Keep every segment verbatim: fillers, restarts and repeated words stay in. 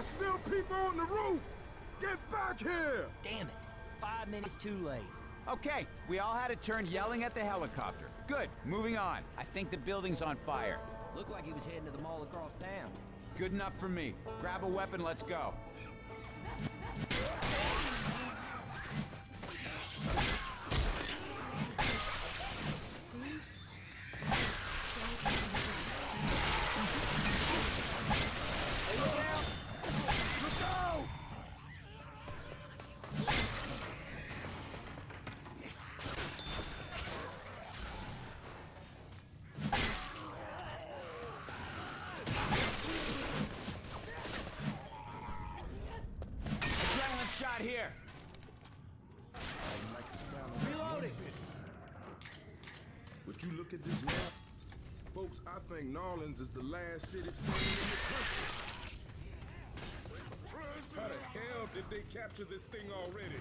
There's still people on the roof! Get back here! Damn it. Five minutes too late. Okay, we all had a turn yelling at the helicopter. Good, moving on. I think the building's on fire. Looked like he was heading to the mall across town. Good enough for me. Grab a weapon, let's go. Shot here. I like the sound of Reloading. But you look at this map, folks, I think Narlands is the last city standing in the country. How the hell did they capture this thing already?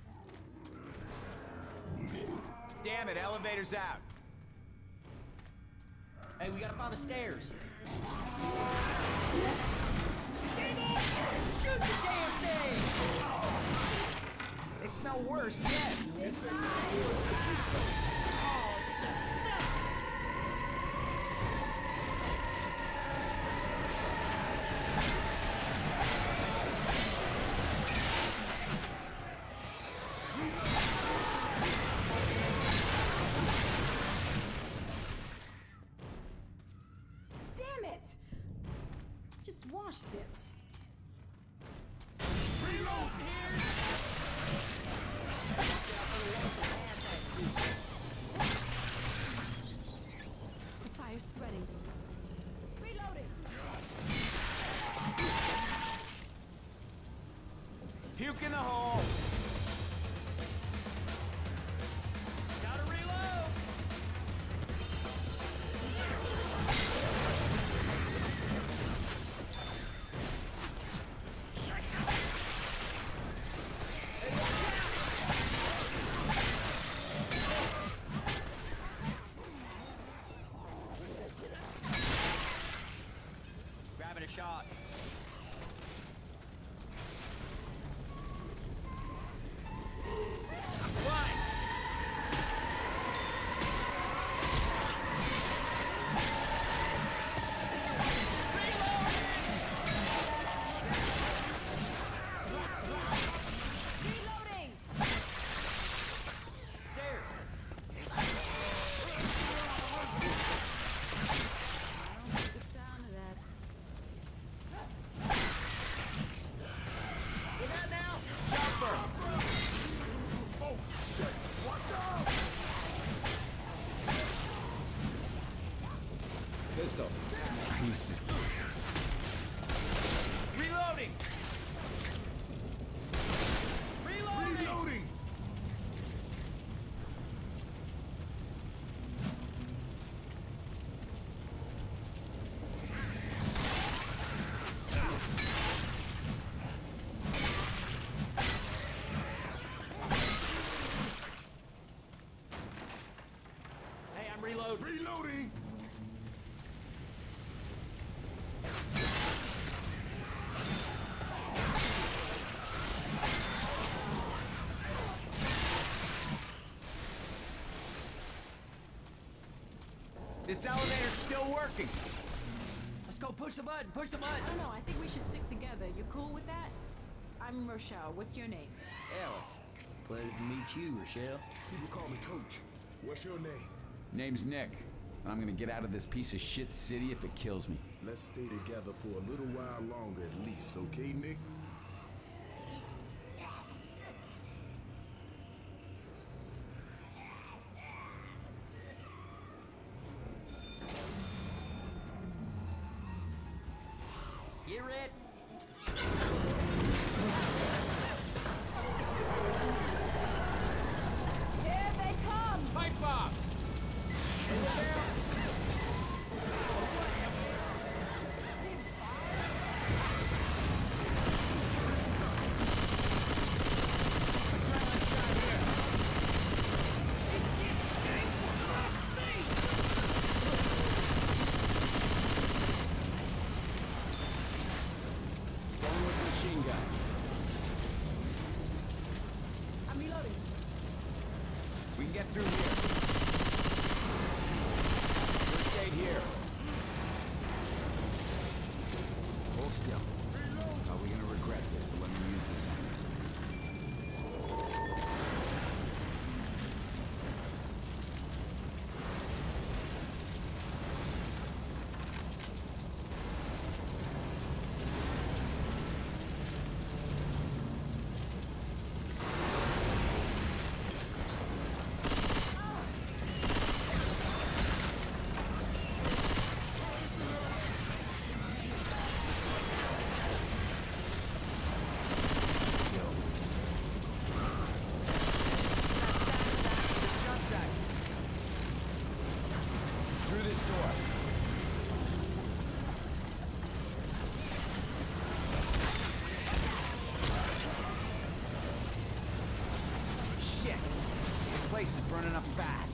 Damn it, elevator's out. Hey, we gotta find the stairs. Shoot the damn thing! They smell worse yet. Oh, stuff sucks! Damn it! Just wash this. Reload here! The fire's spreading. Reloading! Puke in the hole. Gotta reload! Grabbing a shot. What? Reloading! Stairs. The sound of that. Look out now! Oh shit! Watch out! Pistol. Who's this? Reloading! Reloading! Reloading! Hey, I'm reloading. Reloading! This elevator's still working. Let's go push the button, push the button! No, no, I think we should stick together. You cool with that? I'm Rochelle. What's your name? Alice. Pleasure to meet you, Rochelle. People call me Coach. What's your name? Name's Nick. I'm gonna get out of this piece of shit city if it kills me. Let's stay together for a little while longer at least, okay, Nick? Get red. Here they come! Pipe bomb! get through here. First aid here. Hold still. Are we gonna regret this, but let me use this on you. Through this door. Shit! This place is burning up fast.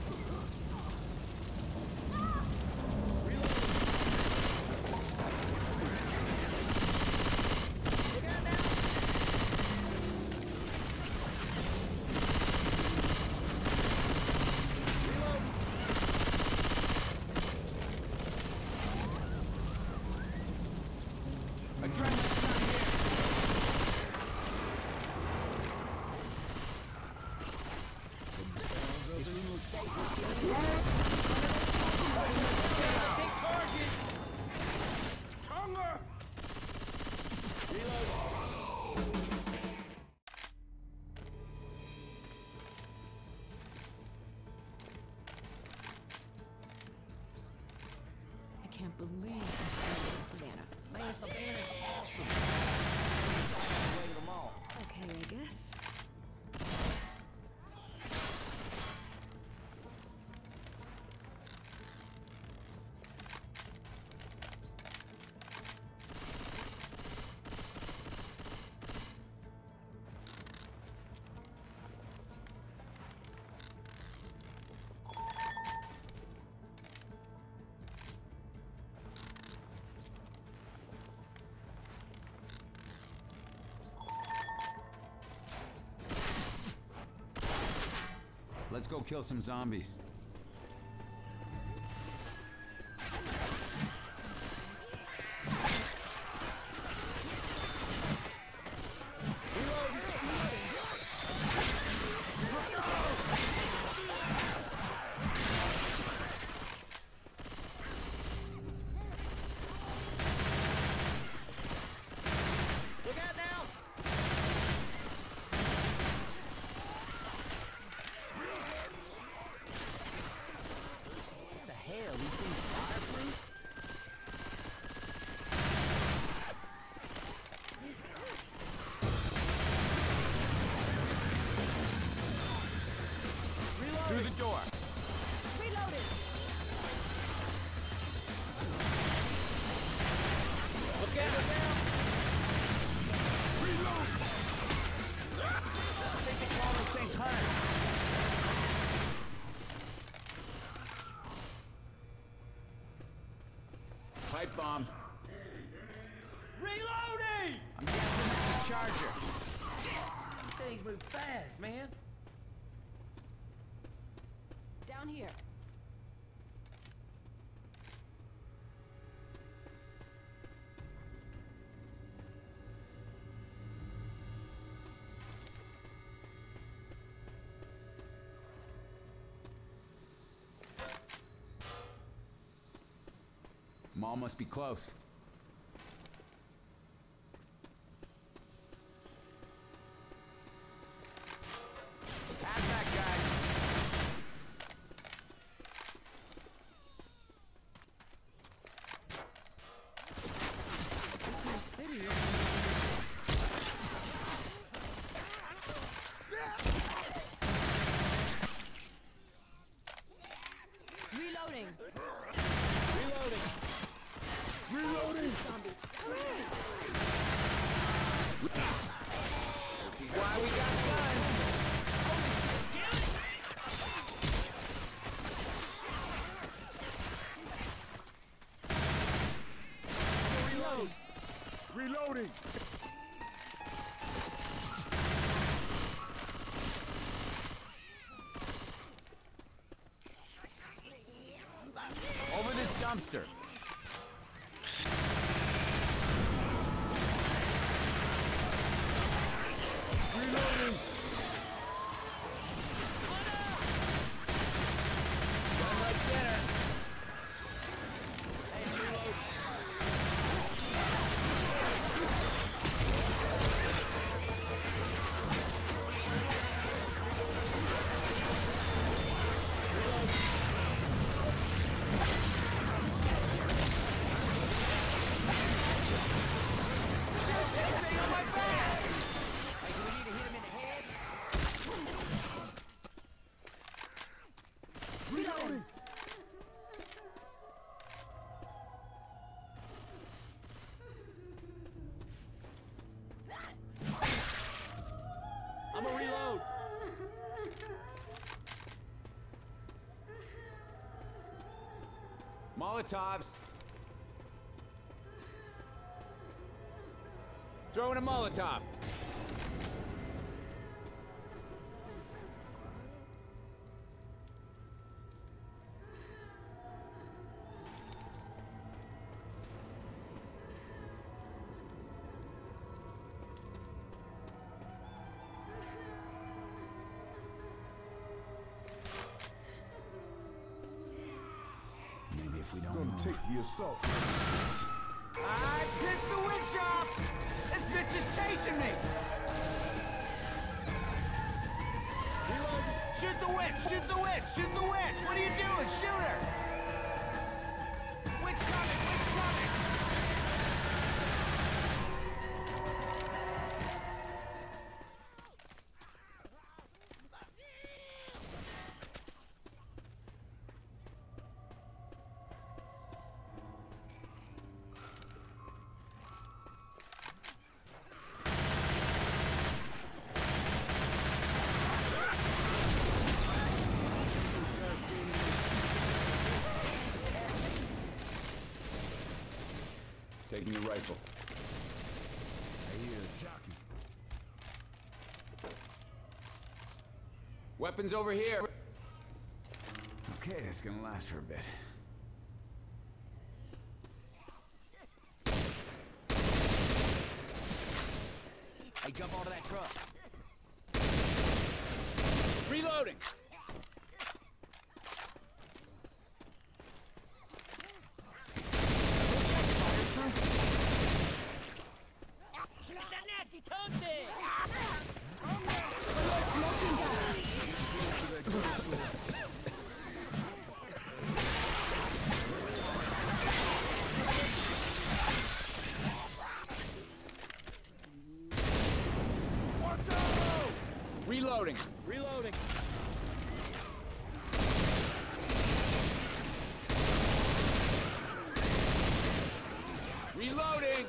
Adrenaline's not here. Big target! Tonga! I can't believe I'm staying in Savannah. Man, Savannah's awesome. Way to them all. Okay, I guess. Let's go kill some zombies. Look out now! What the hell? These things fireproof? Through the door. Reloaded! Look at it now! I think they call those things hunters. Pipe bomb. Reloading! I'm guessing that's a charger. These things move fast, man. Down here. Mall must be close. Pass that guy. This whole city is... Reloading! Reloading! Reloading! Zombies! Why we got guns? Reload! Reloading! dumpster. Reloading. Run like dinner. Hey, reload. Hey, do we need to hit him in the head? Reloading. I'm gonna reload. Molotovs. Throwing a Molotov. Maybe if we don't Gonna move. take the assault. I pissed the witch off! This bitch is chasing me! Shoot the witch! Shoot the witch! Shoot the witch! What are you doing? Shoot her! Witch coming! Witch coming! Taking your rifle. I hear a jockey. Weapons over here. Okay, that's gonna last for a bit. Hey, jump onto that truck. Reloading! Got that nasty tongue thing! Reloading! Reloading. Reloading!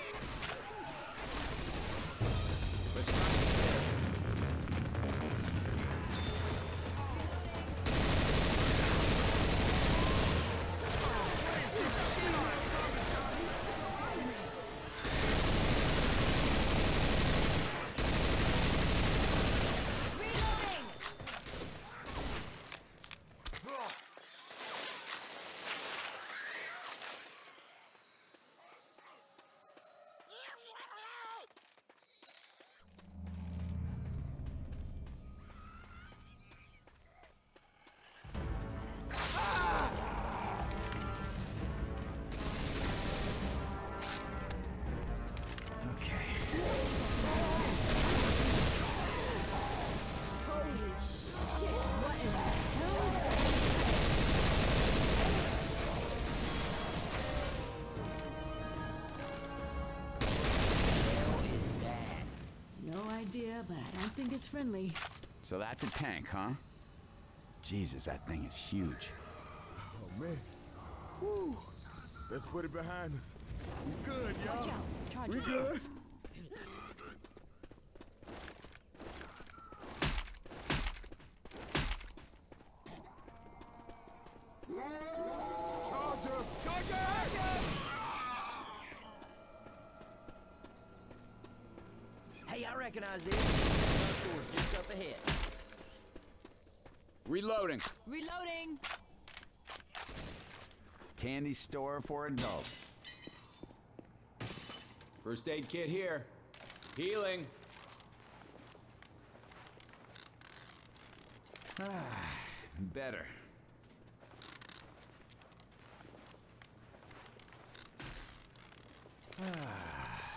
But I don't think it's friendly. So that's a tank, huh? Jesus, that thing is huge. Oh, man. Whew. Let's put it behind us. We good, y'all. Watch out. Charge We it. good. Charger! Charger! Hey, I recognize this. Gun store's just up ahead. Reloading. Reloading. candy store for adults. First aid kit here. Healing. Ah, better. Ah.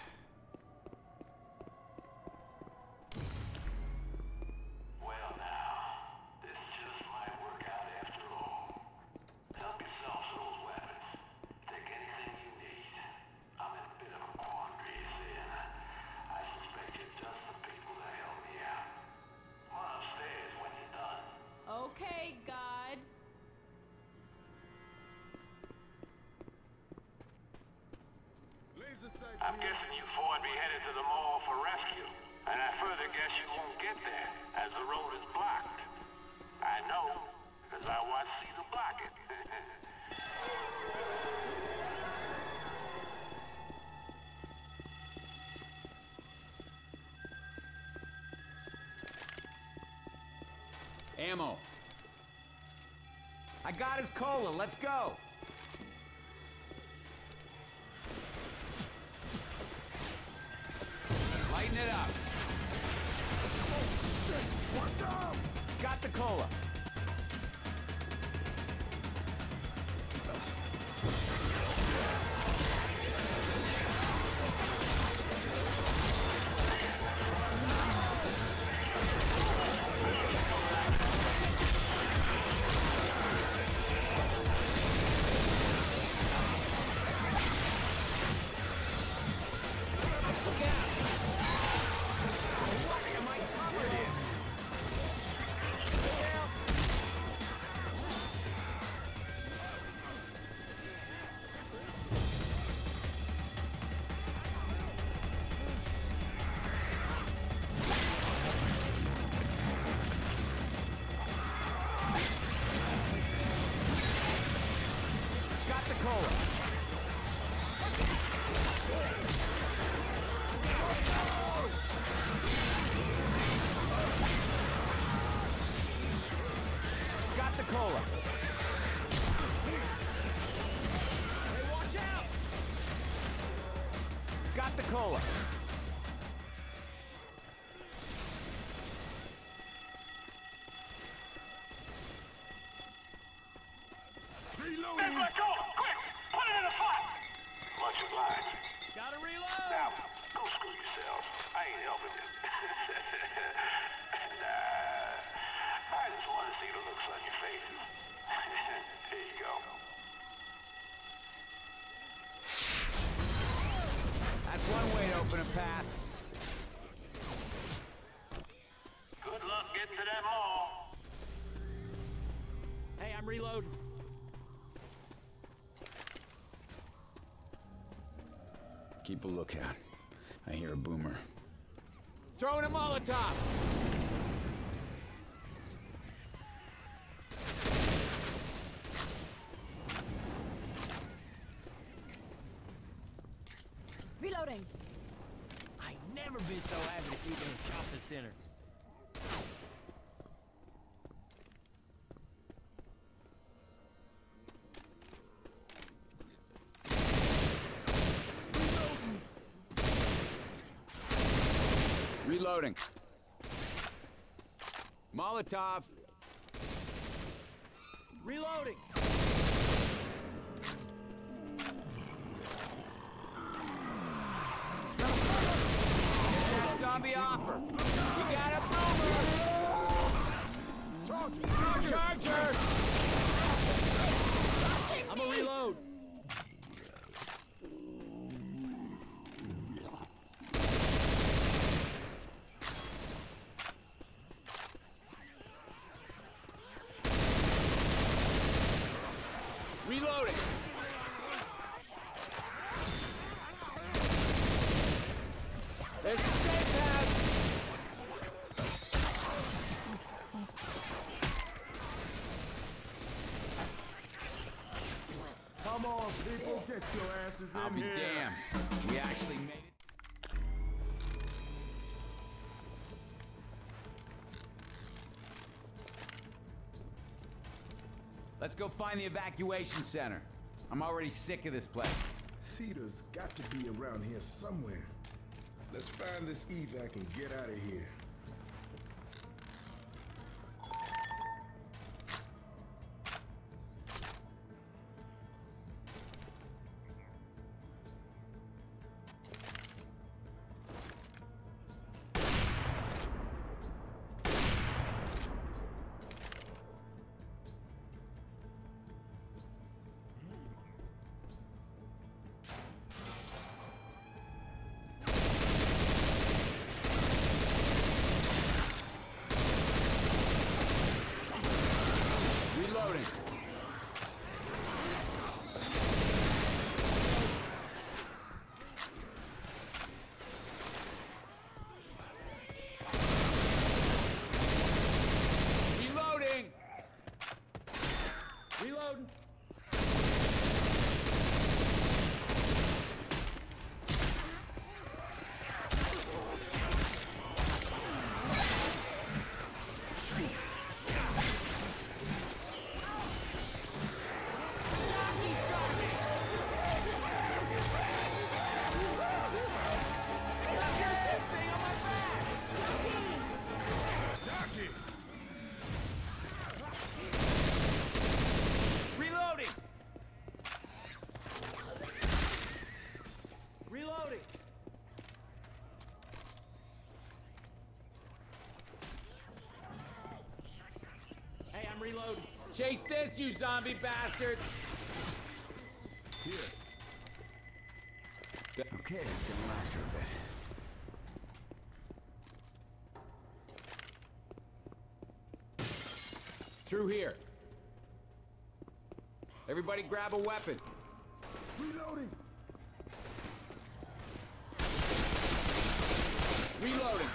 Okay, God. Laser sights I'm here. guessing you four would be headed to the mall for rescue. And I further guess you won't get there, as the road is blocked. I know, because I watched Caesar block it. Ammo. I got his cola. Let's go. Lighten it up. Watch out! Got the cola. Cola. Hey, watch out! Got the cola. Reloading! Hey, let go! Quick! Put it in the flat! Much obliged. Gotta reload! Now, go screw yourselves. I ain't helping you. Nah, I just want to see the looks on your faces. Here you go. That's one way to open a path. Good luck getting to that mall. Hey, I'm reloading. Keep a lookout. I hear a boomer. Throwing a Molotov! Reloading. I ain't never been so happy to see them shopping center. Reloading. Molotov. Reloading. That zombie offer. We got a boomer. Charger. Charger. I'm gonna reload. Reloading. There's the safe house. Come on, people, get your asses in I'll be here. damned. We actually made it. Let's go find the evacuation center. I'm already sick of this place. Cedar's got to be around here somewhere. Let's find this evac and get out of here. Reloading. Reloading. Reloading. Reloading. Reloading. Hey, I'm reloading. Chase this, you zombie bastards. Here. Okay, it's gonna last for a bit. Through here. Everybody grab a weapon. Reloading. Reloading.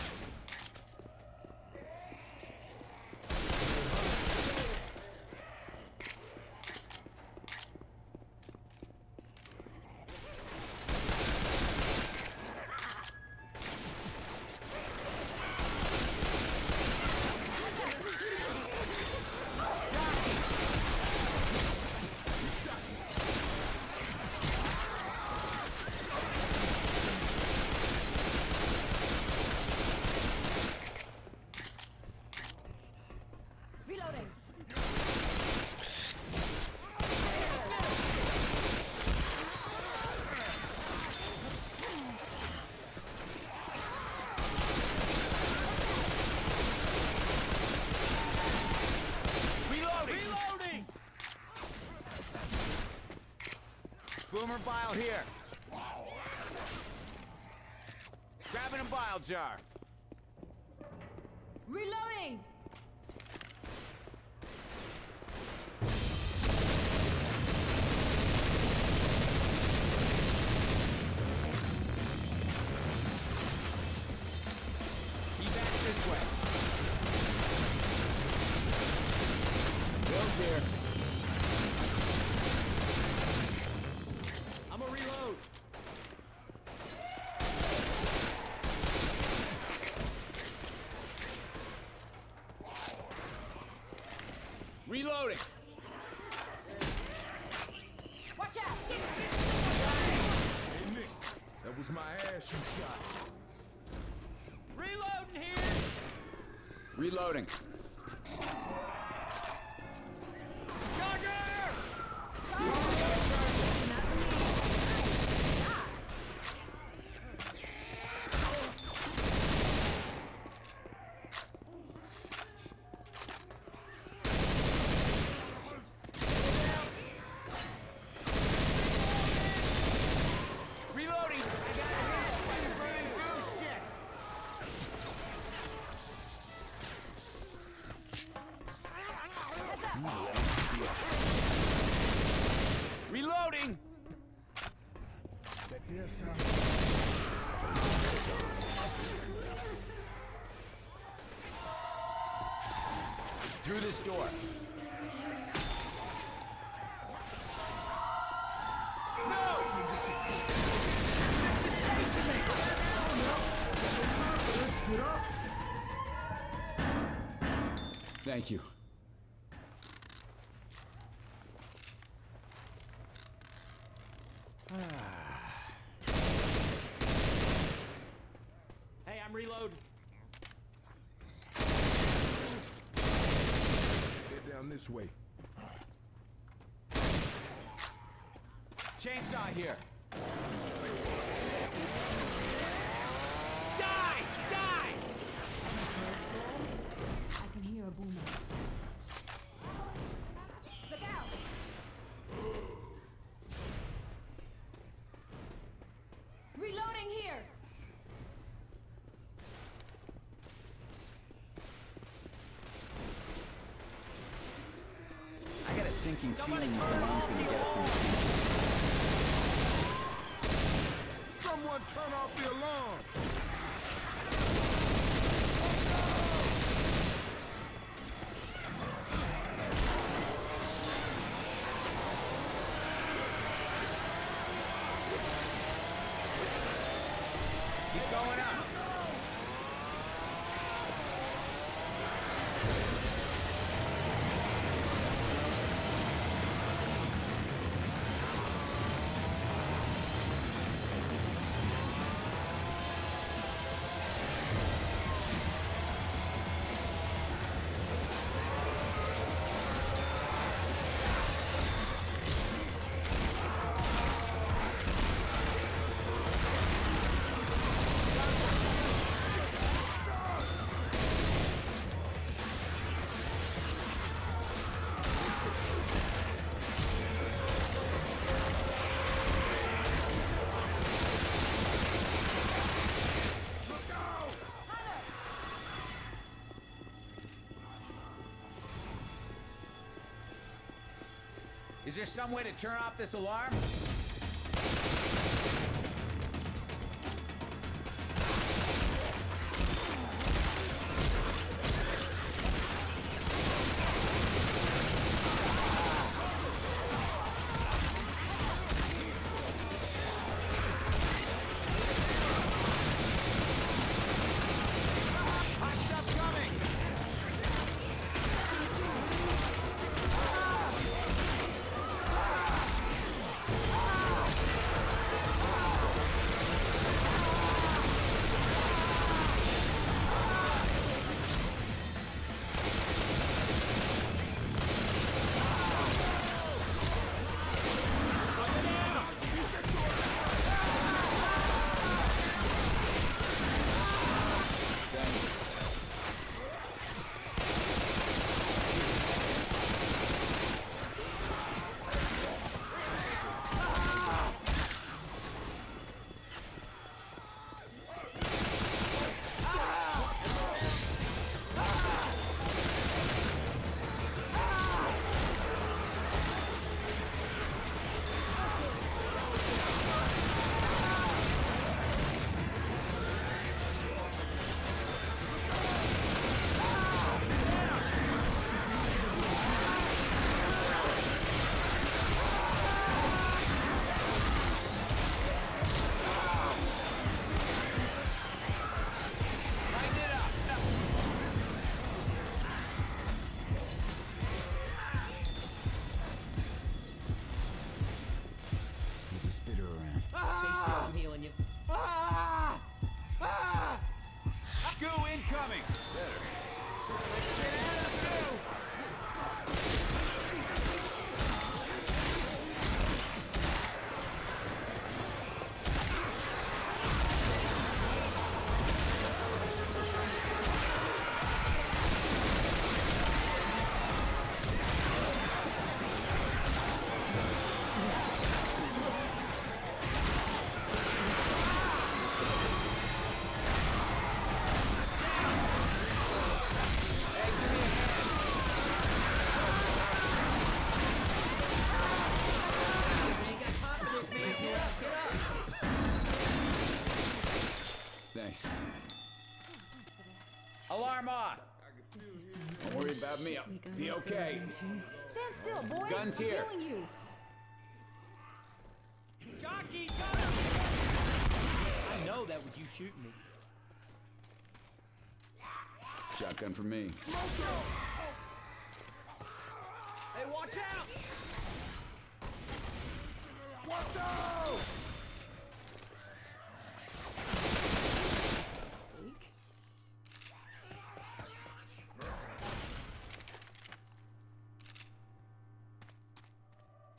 Reloading. Reloading. Reloading. Boomer bile here. Grabbing a bile jar. Reloading. Evac this way. Bill's here. I'm a reload. Reloading. Watch out. Hey, Nick. That was my ass you shot. Reloading here. Reloading. Reloading. I got a hit. Burning goose shit. Reloading. That there sound. Through this door. Thank you. Hey, I'm reloading. Head down this way. Chainsaw here. Die! Die! I can hear a boomer. Look out! Reloading here! I got a sinking feeling this alarm's gonna get us in trouble. Someone turn off the alarm! Keep going up. Is there some way to turn off this alarm? Hot stuff coming! Incoming! Better. Get out of the Thanks. Alarm off! Don't worry about me, I'll be okay. Stand still, boy! Guns I'm here. killing you! Jockey, got him! I know that was you shooting me. Shotgun for me. Hey, watch out! Watch out!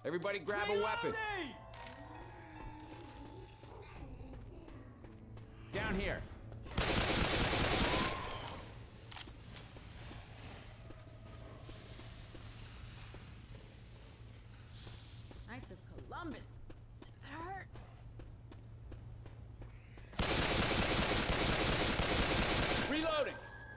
Everybody grab a weapon. Down here. Knights of Columbus. This hurts. Reloading.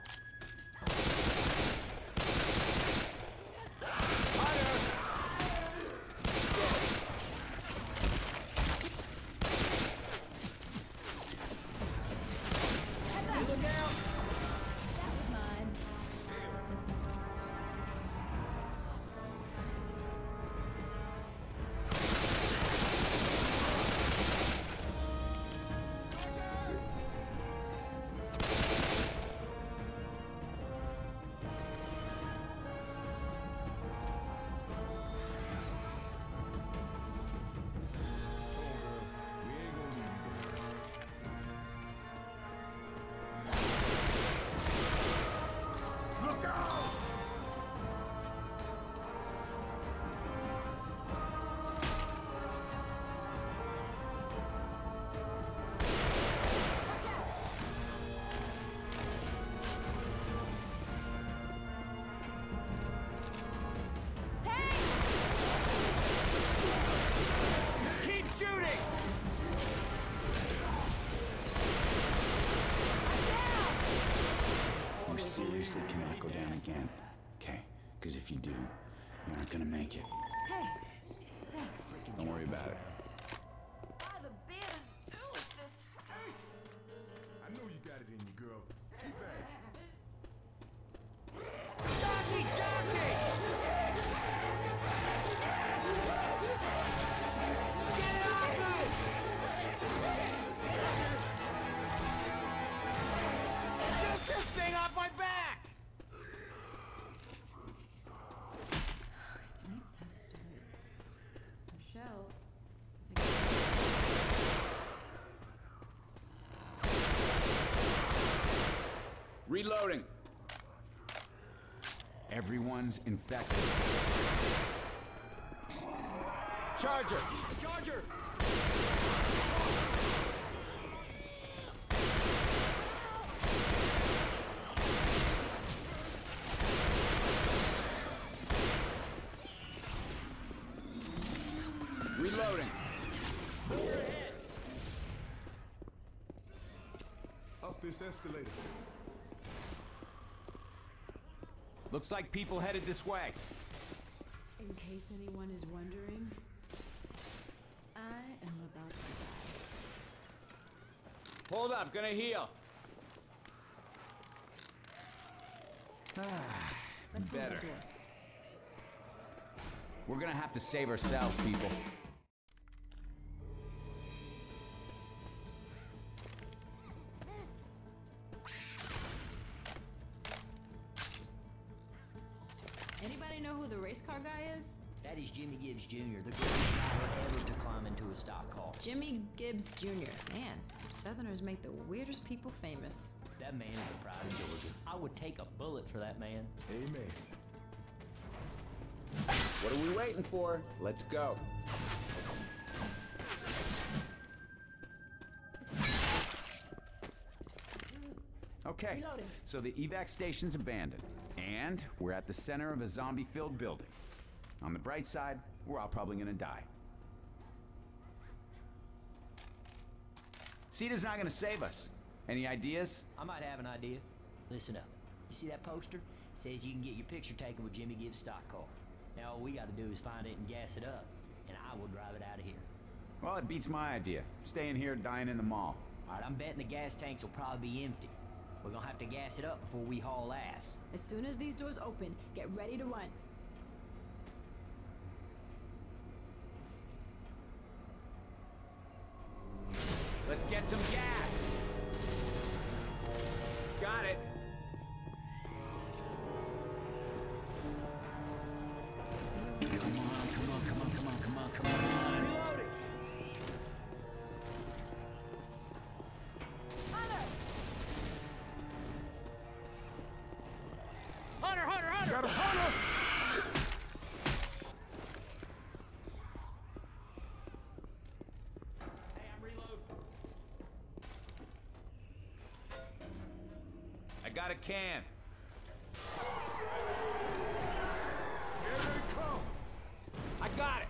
Seriously cannot go down again. Okay? Because if you do, you aren't gonna make it. Hey, thanks. Don't worry about it. Oh, the beer is ooh, this hurts. I know you got it in you, girl. Keep at it. Jockey, jockey! Get it off me! Shoot this thing off my back! Tonight's time to start. Rochelle is Reloading. Everyone's infected. Charger! Charger! Reloading. Up this escalator. Looks like people headed this way. In case anyone is wondering, I am about to die. Hold up, gonna heal. Ah, Let's close better. the door. We're gonna have to save ourselves, people. Anybody know who the race car guy is? That is Jimmy Gibbs Junior, the greatest driver ever to climb into a stock car. Jimmy Gibbs Junior Man, Southerners make the weirdest people famous. That man is a pride of Georgia. I would take a bullet for that man. Amen. What are we waiting for? Let's go. Okay, Reloading. so the evac station's abandoned, and we're at the center of a zombie-filled building. On the bright side, we're all probably gonna die. CETA's not gonna save us. Any ideas? I might have an idea. Listen up. You see that poster? It says you can get your picture taken with Jimmy Gibbs' stock car. Now all we gotta do is find it and gas it up, and I will drive it out of here. Well, it beats my idea. Staying here, dying in the mall. All right, I'm betting the gas tanks will probably be empty. We're gonna have to gas it up before we haul ass. As soon as these doors open, get ready to run. Let's get some gas! Got it! Come on, come on, come on, come on, come on, come on. Reloading! Hunter, Hunter, Hunter! Got a hunter! got a can. Here they come. I got it.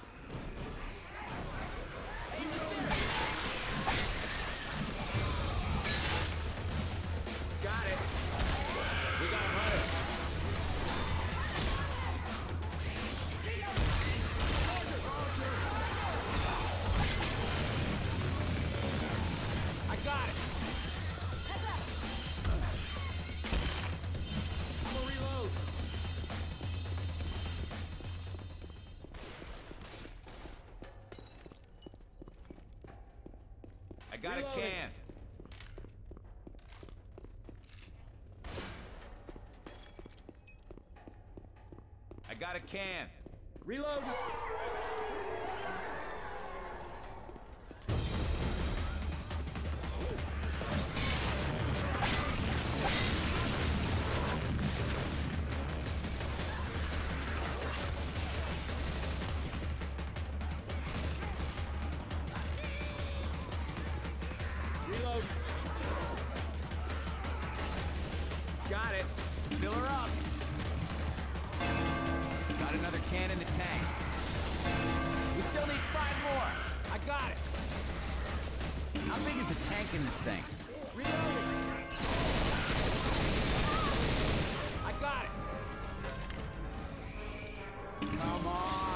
Got it. We got a hunter. I got it. I'm gonna reload. I got Reloading. a can. I got a can. Reload. Reload. Got it. Fill her up. Got another can in the tank. We still need five more. I got it. How big is the tank in this thing? Reloading. I got it. Come on.